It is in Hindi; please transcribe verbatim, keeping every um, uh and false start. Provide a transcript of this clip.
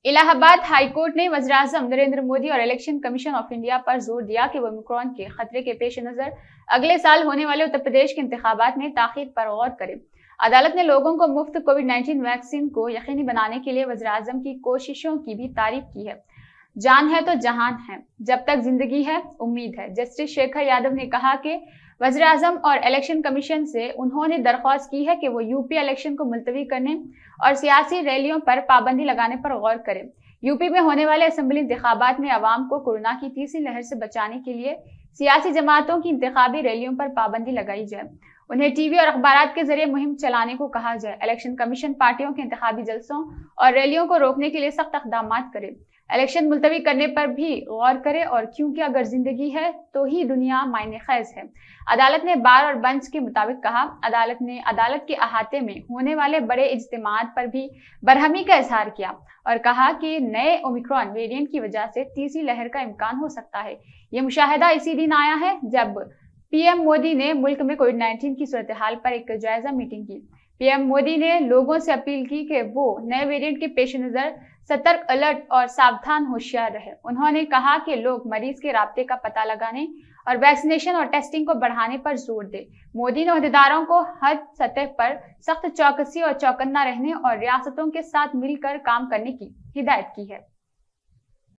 इलाहाबाद हाई कोर्ट ने वज़ीर-ए-आज़म नरेंद्र मोदी और इलेक्शन कमीशन ऑफ इंडिया पर जोर दिया कि वो ओमिक्रॉन के खतरे के पेश नजर अगले साल होने वाले उत्तर प्रदेश के इंतखाबात में ताख़ीर पर गौर करे। अदालत ने लोगों को मुफ्त कोविड नाइन्टीन वैक्सीन को यकीनी बनाने के लिए वज़ीर-ए-आज़म की कोशिशों की भी तारीफ की है। जान है तो जहान है, जब तक जिंदगी है उम्मीद है। जस्टिस शेखर यादव ने कहा कि वज़ीर-ए-आज़म और इलेक्शन कमीशन से उन्होंने दरख्वास्त की है कि वो यूपी इलेक्शन को मुलतवी करने और सियासी रैलियों पर पाबंदी लगाने पर गौर करें। यूपी में होने वाले असेंबली इंतखाबात में अवाम को कोरोना की तीसरी लहर से बचाने के लिए सियासी जमातों की इंतखाबी रैलियों पर पाबंदी लगाई जाए। उन्हें टीवी और अखबारात के जरिए मुहिम चलाने को कहा जाए। इलेक्शन कमीशन पार्टियों के इंतखाबी जलसों और रैलियों को रोकने के लिए सख्त इक़दाम करे। इलेक्शन मुलतवी करने पर भी गौर करे, और क्योंकि अगर जिंदगी है तो ही दुनिया मायने खैज है। अदालत ने बार और बेंच के मुताबिक कहा। अदालत ने अदालत के अहाते में होने वाले बड़े इज्तिमात पर भी बरहमी का इजहार किया और कहा कि नए ओमिक्रॉन वेरिएंट की वजह से तीसरी लहर का इम्कान हो सकता है। ये मुशाहिदा इसी दिन आया है जब पीएम मोदी ने मुल्क में कोविड नाइन्टीन की सूरत हाल पर एक जायजा मीटिंग की। पीएम मोदी ने लोगों से अपील की कि वो नए वेरिएंट के पेश नजर सतर्क, अलर्ट और सावधान होशियार रहे। उन्होंने कहा कि लोग मरीज के राब्ते का पता लगाने और वैक्सीनेशन और टेस्टिंग को बढ़ाने पर जोर दे। मोदी ने अहदेदारों को हर सतह पर सख्त चौकसी और चौकन्ना रहने और रियासतों के साथ मिलकर काम करने की हिदायत की है।